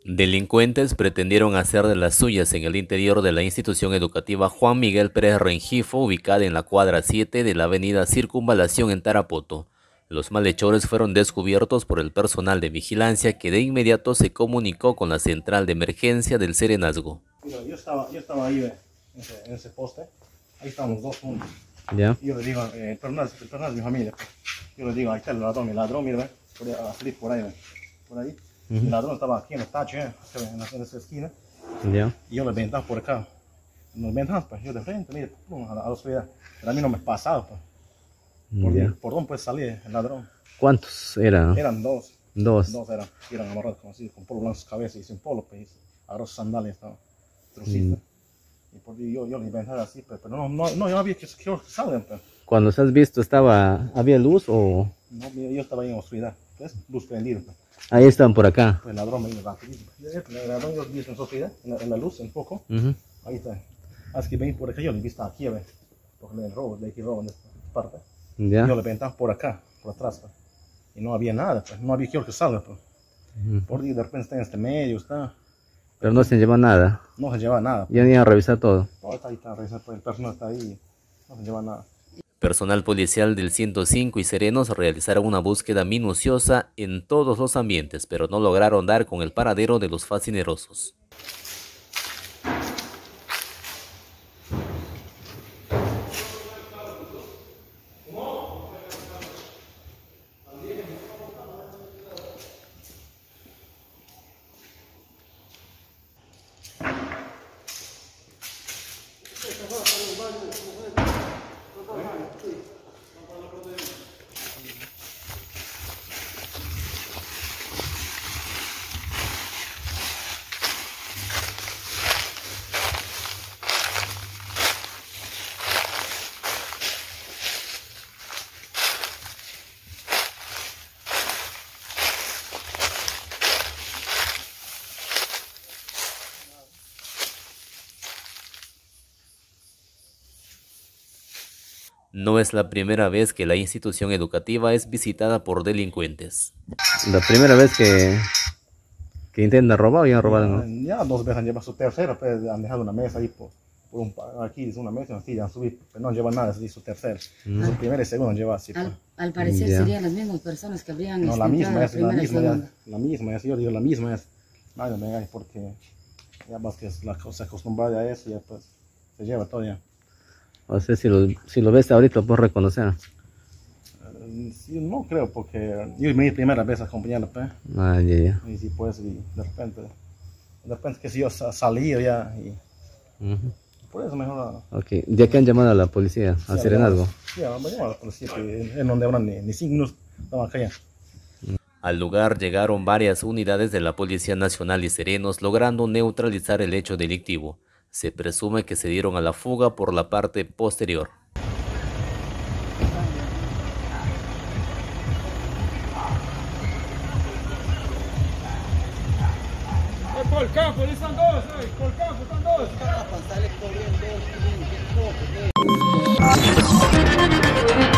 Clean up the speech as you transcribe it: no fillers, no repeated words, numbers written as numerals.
Delincuentes pretendieron hacer de las suyas en el interior de la institución educativa Juan Miguel Pérez Rengifo, ubicada en la cuadra 7 de la avenida Circunvalación en Tarapoto. Los malhechores fueron descubiertos por el personal de vigilancia, que de inmediato se comunicó con la central de emergencia del Serenazgo. Mira, yo estaba ahí en ese poste, ahí estaban los dos juntos. ¿Ya? Yo le digo, el personal es mi familia. Yo le digo, ahí está el ladrón, mira, a salir por ahí, por ahí. El ladrón estaba aquí en el tacho, en esa esquina. ¿Ya? Y yo le ventaba por acá. Nos ventamos, pues, yo de frente, mire, a la oscuridad. Pero a mí no me pasaba, pues. ¿Por dónde puede salir el ladrón? ¿Cuántos eran? Eran dos. Dos. Dos eran amarrados como así, con polo blanco en su cabeza y sin polo, pues. Agarró sus sandalias, estaba trocista. Y por yo le inventaba así, pues, pero no había que salgan, pues. Cuando se has visto, ¿había luz o...? No, yo estaba ahí en oscuridad, pues, luz prendida, pues. Ahí están por acá. Pues el ladrón me vino rapidito. El ladrón yo lo vi en oscuridad, en la luz, un poco. Ahí está. Así que ven por acá, yo le he visto aquí, ¿ves? Porque le roban en esta parte. ¿Ya? Yo le ventaba por acá, por atrás, pues. Y no había nada, pues. No había que salga, pues. Por ahí de repente está en este medio, está. Pero no se lleva nada. No se lleva nada. Ya ni a revisar todo. No, ahí está, pues, el personal está ahí. No se lleva nada. Personal policial del 105 y Serenos realizaron una búsqueda minuciosa en todos los ambientes, pero no lograron dar con el paradero de los facinerosos. No es la primera vez que la institución educativa es visitada por delincuentes. ¿La primera vez que intentan robar o ya han robado? ¿No? Ya dos veces han llevado su tercera, pues han dejado una mesa ahí aquí dice una mesa, así, han subido, pero no llevan nada, es su tercera. Su primera y segunda han llevado así. Pues. Al parecer serían las mismas personas que habrían no, la misma es, yo digo la misma es. Nadie me engañe porque ya más que la cosa acostumbrada a eso, ya pues se lleva todo ya. O sea, si lo ves ahorita, lo puedes reconocer. Sí, no creo, porque yo mi primera vez a acompañarla, pues. Ya. Y si pues, y de repente que si yo salí ya, y por eso mejor. Ok, ¿ya que han llamado a la policía, a Serenazgo? Sí, han llamado a la policía, que en donde habrán ni 5 minutos, estaban acá ya. Al lugar llegaron varias unidades de la Policía Nacional y Serenos, logrando neutralizar el hecho delictivo. Se presume que se dieron a la fuga por la parte posterior. Por el campo, están dos, por el campo están dos.